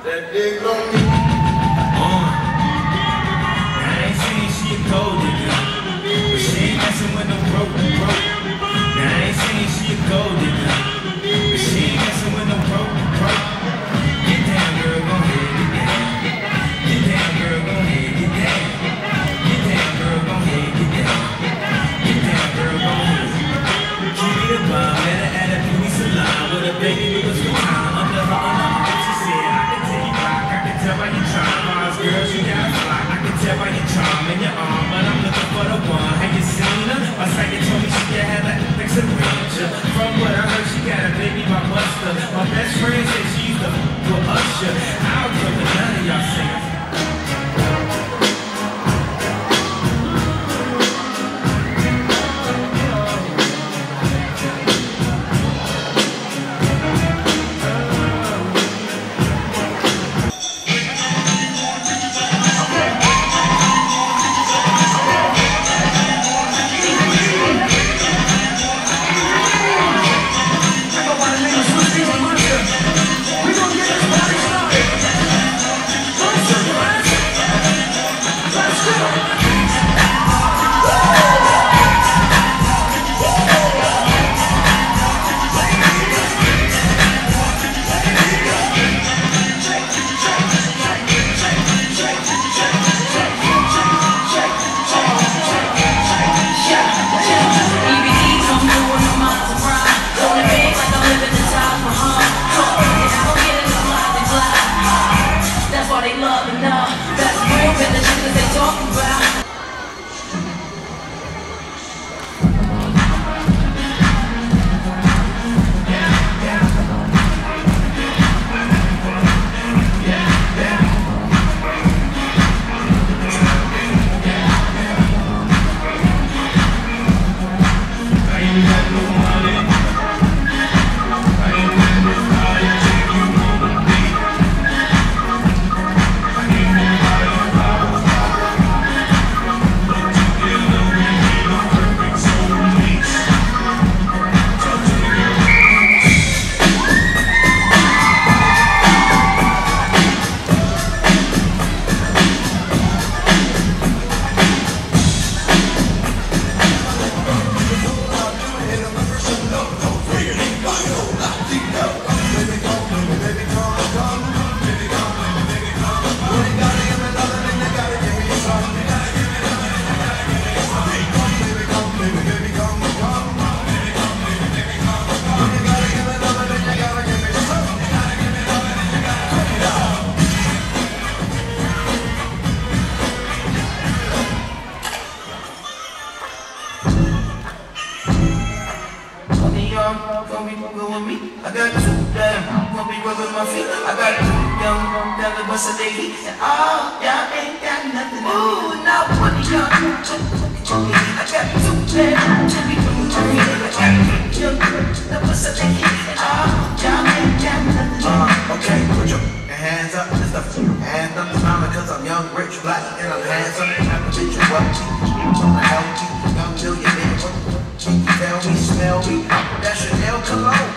That big on me. I ain't saying she a gold digger, but she ain't messing with no broke. Now I ain't saying she a gold digger, but she ain't messing with no broke. Get down, girl, go ahead, get down. Get down, girl, go ahead, get down. Get down, girl, go ahead, get down. Get down, girl, go ahead. Keep me the bomb, let her add a beauty salon with a baby with a sweet time under her arm. She said, I can tell you rock, I can tell by your charm, Mars girls, you got fly. I can tell by your charm and your arm, but I'm looking for the one. Have you seen her? My psychic told me she can have that fix a ranger. From what I heard, she got a baby by Buster. My best friend said she used to for Usher. I don't care what none of y'all singers. Gonna be moving with me. I got two damn, gonna be rubbing my feet. I got two young, down the bus a lady. And all y'all ain't got nothing. Ooh, now what do y'all do? I got two damn, to be moving with me. I got two young, the bus a lady. And all y'all ain't got nothing. Okay, put your hands up, just a few hands up. Smiling cause I'm young, rich, black, and I'm handsome. I'm a bitch, what? I'm healthy, young millionaire. Can you tell me, smell me? That's Chanel cologne.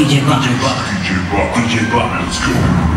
DJ Buck. DJ Buck, let's go.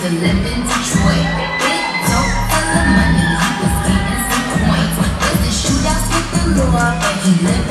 to live in Detroit. Big dope full of money, he was getting some coins. Used to shoot outs with the law, but he lived